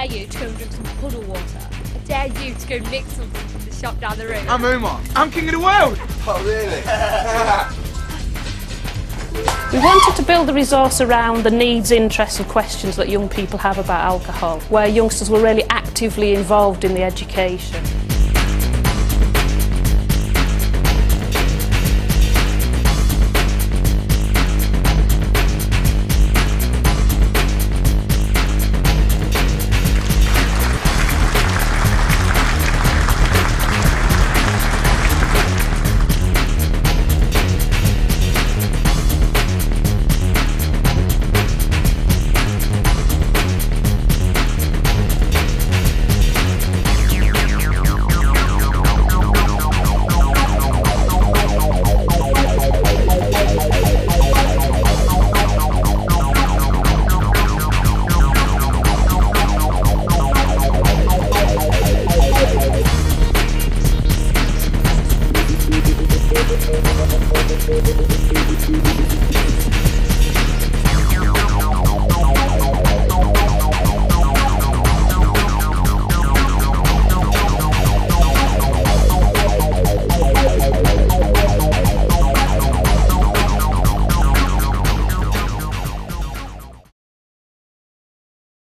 you to go and drink some puddle water. I dare you to go nick something from the shop down the road. I'm Omar. I'm king of the world. Oh, really? We wanted to build a resource around the needs, interests and questions that young people have about alcohol, where youngsters were really actively involved in the education. Thank you.